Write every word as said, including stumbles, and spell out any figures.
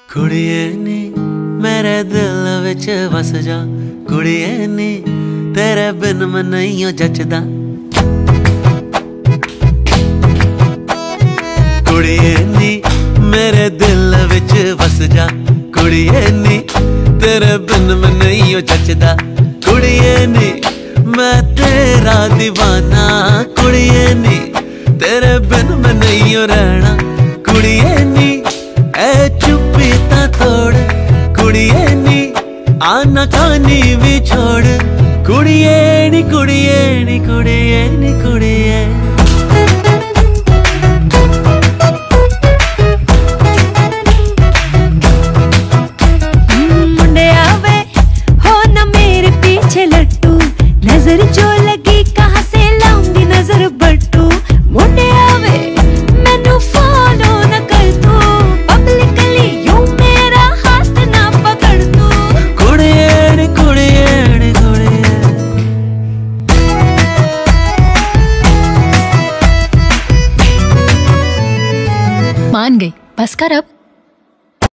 कुड़िए नी मेरे दिल विच वस जा, कुड़िए नी तेरे बिन मैं नहीं हो जचदा। कुड़िए नी मेरे दिल विच वस जा, कुड़िए नी तेरे बिन मैं नहीं हो जचदा। कुड़िए नी मैं तेरा दीवाना, कुड़िए नी तेरे बिन मैं नहीं हो रहना। कुड़िए नी ऐ चुप्पी ता तोड़, कुड़िए नी आना कानी भी छोड़। कुड़िए नी कुड़िए नी कुड़िए नी कुड़िए मुंडे आवे हो ना मेरे पीछे लट्टू, नजर जो लगी कहाँ से लाऊंगी नजर बट्टू। मुंडे आवे मैनू फॉलो न कर तू, पब्लिकली यूं मेरा हाथ ना पकड़ तू। कुड़िए नी कुड़िए नी कुड़िए मान गई, बस कर अब।